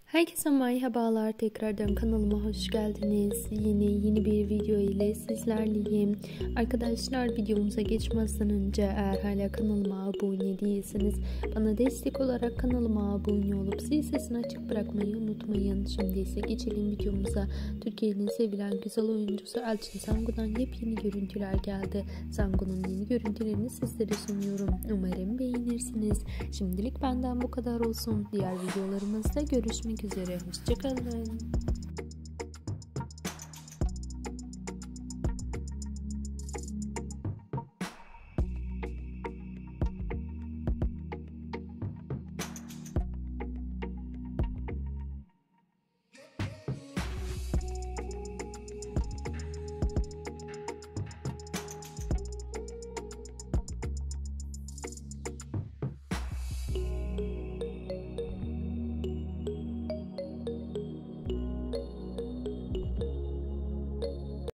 Herkese merhabalar, tekrardan kanalıma hoş geldiniz. Yeni bir video ile sizlerleyim. Arkadaşlar, videomuza geçmezden önce eğer hala kanalıma abone değilseniz bana destek olarak kanalıma abone olup zil sesini açık bırakmayı unutmayın. Şimdi ise geçelim videomuza. Türkiye'nin sevilen güzel oyuncusu Elçin Sangu'dan yepyeni görüntüler geldi. Sangu'nun yeni görüntülerini sizlere sunuyorum. Umarım beğenirsiniz. Şimdilik benden bu kadar olsun. Diğer videolarımızda görüşmek üzere. Hoşçakalın.